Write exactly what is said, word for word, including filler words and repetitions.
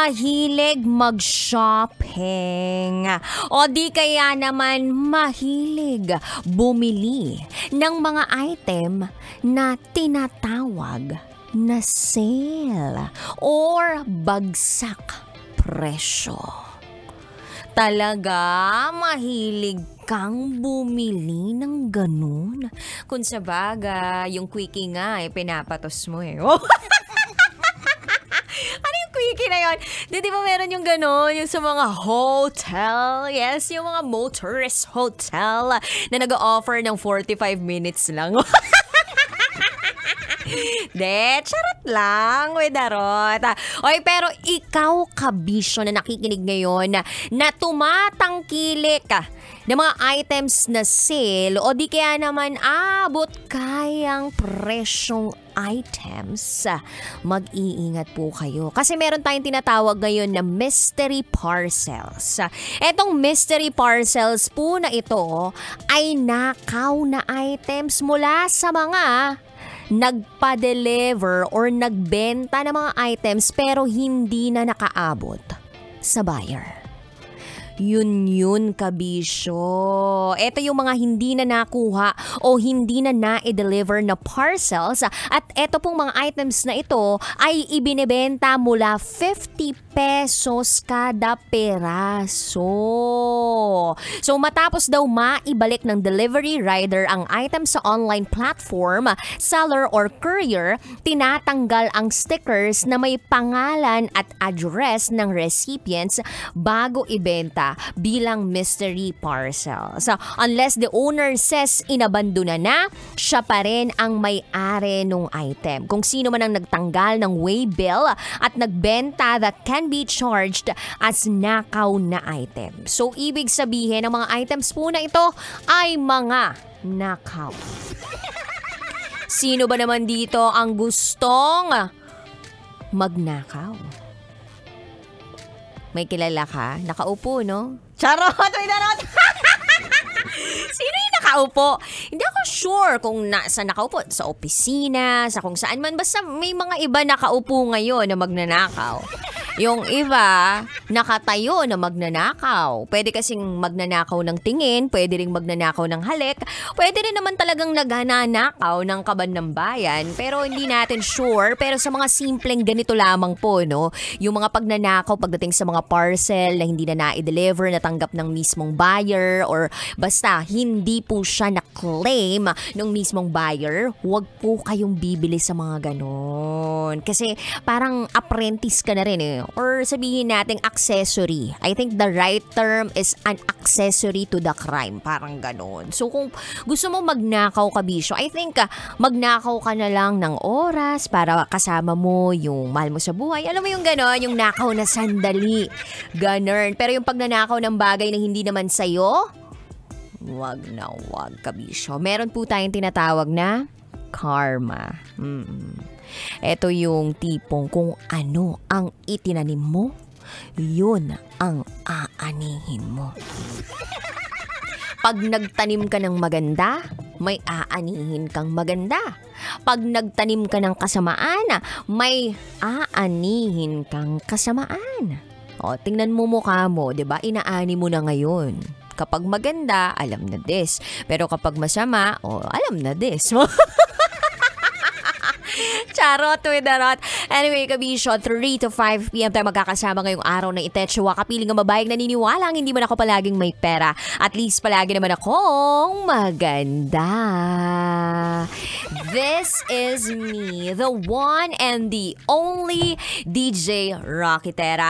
mahilig mag-shopping o di kaya naman mahilig bumili ng mga item na tinatawag na sale or bagsak presyo. Talaga mahilig kang bumili ng ganun? Kung sa bagay, yung quickie nga eh, pinapatos mo eh. Ano yung quickie na yun? Di, di ba meron yung gano'n? Yung sa mga hotel. Yes, yung mga motorist hotel na nag-offer ng forty-five minutes lang. De, charot lang, wedarot. Oy, pero ikaw, kabisyo na nakikinig ngayon na, na tumatangkilik ka ng mga items na sale o di kaya naman abot kayang presyong items, mag-iingat po kayo. Kasi meron tayong tinatawag ngayon na mystery parcels. Etong mystery parcels po na ito ay nakaw na items mula sa mga nagpa-deliver or nagbenta ng mga items pero hindi na nakaabot sa buyer. Yun yun, kabisyo. Ito yung mga hindi na nakuha o hindi na na-deliver na parcels. At ito pong mga items na ito ay ibinebenta mula fifty pesos kada peraso. So matapos daw maibalik ng delivery rider ang item sa online platform, seller or courier, tinatanggal ang stickers na may pangalan at address ng recipients bago ibenta bilang mystery parcel. So, unless the owner says inabandona na, siya pa rin ang may-ari ng item. Kung sino man ang nagtanggal ng waybill at nagbenta, that can be charged as nakaw na item. So, ibig sabihin, ang mga items po na ito ay mga nakaw. Sino ba naman dito ang gustong magnakaw? May kilala ka? Nakaupo, no? Charot! May darot! Sino yung nakaupo? Hindi ako sure kung nasa nakaupo. Sa opisina, sa kung saan man. Basta may mga iba nakaupo ngayon na magnanakaw. Yung iba, nakatayo na magnanakaw. Pwede kasing magnanakaw ng tingin, pwede rin magnanakaw ng halik, pwede rin naman talagang nagnanakaw ng kaban ng bayan. Pero hindi natin sure. Pero sa mga simpleng ganito lamang po, no? Yung mga pagnanakaw pagdating sa mga parcel na hindi na na-deliver, natanggap ng mismong buyer, or basta hindi po siya na-claim ng mismong buyer, huwag po kayong bibili sa mga ganon. Kasi parang apprentice ka na rin eh. Or sabihin natin accessory. I think the right term is an accessory to the crime. Parang ganon. So kung gusto mo magnakaw, kabisyo, I think uh, magnakaw ka na lang ng oras para kasama mo yung mahal mo sa buhay. Alam mo yung ganon, yung nakaw na sandali. Ganon. Pero yung pagnanakaw ng bagay na hindi naman sa'yo, wag na wag, kabisyo. Meron po tayong tinatawag na karma. Mm-mm. Ito yung tipong kung ano ang itinanim mo, yun ang aanihin mo. Pag nagtanim ka ng maganda, may aanihin kang maganda. Pag nagtanim ka ng kasamaan, may aanihin kang kasamaan. O, tingnan mo mukha mo, 'di ba? Inaani mo na ngayon. Kapag maganda, alam na this. Pero kapag masama, o, alam na this. Charot with the rot. Anyway, kabisyo, three to five p.m. tayo magkakasama ngayong araw na Itechua. Kapiling ang babaeng naniniwala ang hindi man ako palaging may pera. At least palagi naman akong maganda. This is me, the one and the only D J Rocky Tera.